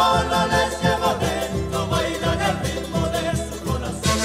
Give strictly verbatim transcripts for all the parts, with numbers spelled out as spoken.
solo les llevo dentro, bailan el ritmo de su corazón.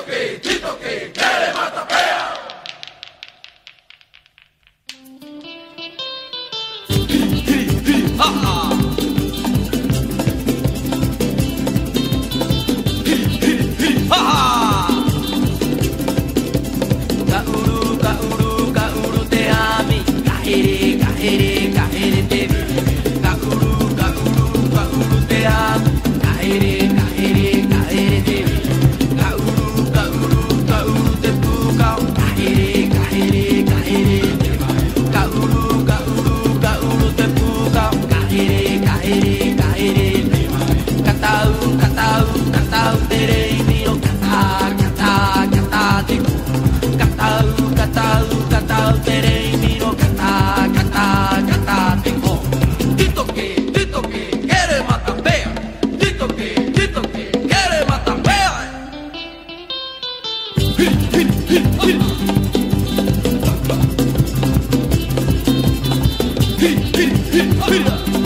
que, tito que, quiere matapea. Kauru, kauru, kauru te ami, kahere, kahere, kahere te vi. Kauru, kauru, kauru te ami, kahere, kahere, kahere te vi. Kauru, kauru, kauru te pukau, kahere, kahere, kahere te vi. Kauru, kauru, kauru te pukau, kahere, kahere, kahere te vi. Katau, katau, katau te reini o kata, kata, kata te ku. Katau, katau, katau terei miro kata, kata, kata tengo. Tito que, tito que, quiere matapea. Tito que, tito que, quiere matapea. Hi, hi, hi, hi. Hi, hi, hi, hi.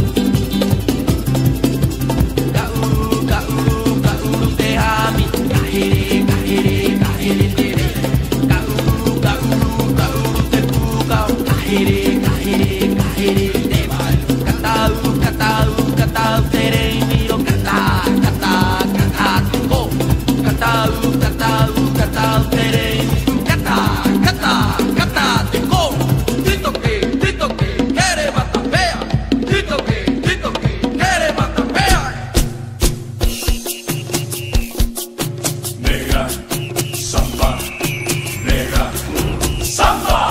Kauru, kauru, kauru te ami, kahere, kahere, kahere te re. Kahere, kahere, kahere te vai. Katau, katau, katau terei miro kata, kata, kata te ko. Katau, katau, katau terei kata, kata, kata te ko. Tito que, tito que, quiere matapea. Tito que, tito que, quiere matapea. Negra, samba, negra, samba.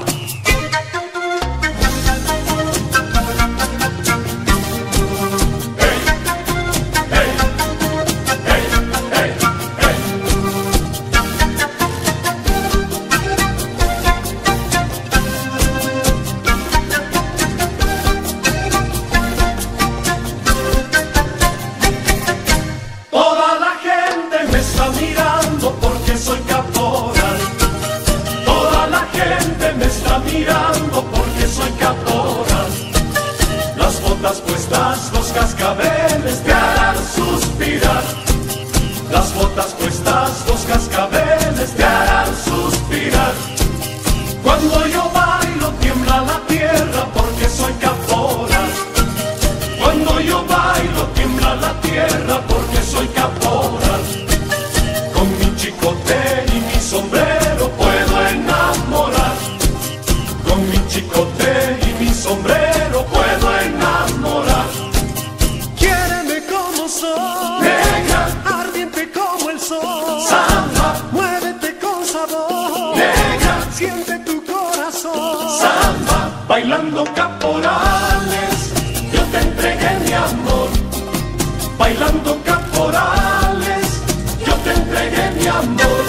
Mirando porque soy caporal. Toda la gente me está mirando porque soy caporal. Las botas puestas, los cascabeles te harán suspirar. Las botas puestas, los cascabeles te harán suspirar. Cuando yo bailo tiembla la tierra porque soy caporal. Cuando yo bailo tiembla la tierra porque soy caporal. Con mi chicote y mi sombrero puedo enamorar. Con mi chicote y mi sombrero puedo enamorar. Quiéreme como soy, Negra, ardiente como el sol. samba, Muévete con sabor, negra, siente tu corazón. samba. Bailando caporales, yo te entregué mi amor. Bailando caporales, yo te entregué mi amor.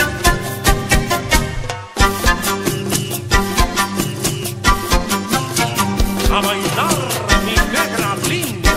A bailar, mi negra linda.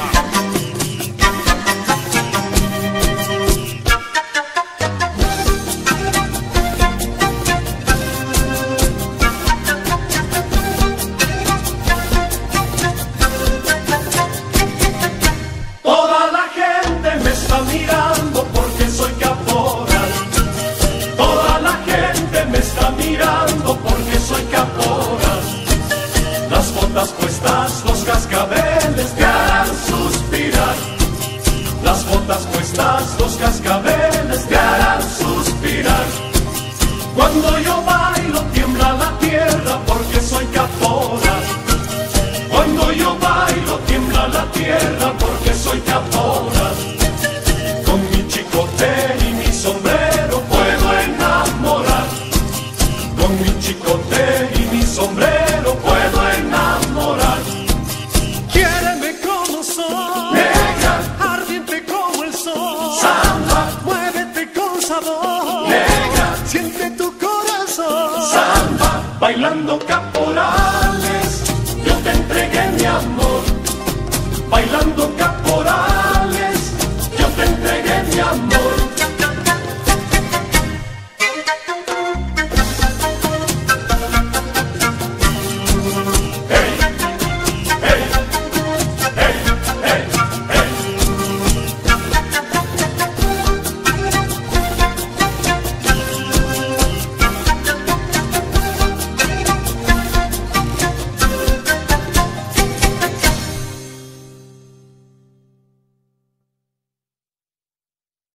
Toda la gente me está mirando porque soy caporal. Toda la gente me está mirando porque soy caporal. Las botas puestas, los cascabeles te harán suspirar. Las botas puestas, los cascabeles te harán suspirar. Cuando yo bailo tiembla la tierra porque soy caporal. Cuando yo bailo tiembla la tierra porque soy caporal. Con mi chicote y mi sombrero puedo enamorar. Con mi chicote y mi sombrero puedo enamorar. Quiéreme como soy, Negra, ardiente como el sol. samba, Muévete con sabor, negra, siente tu corazón. samba. Bailando caporal.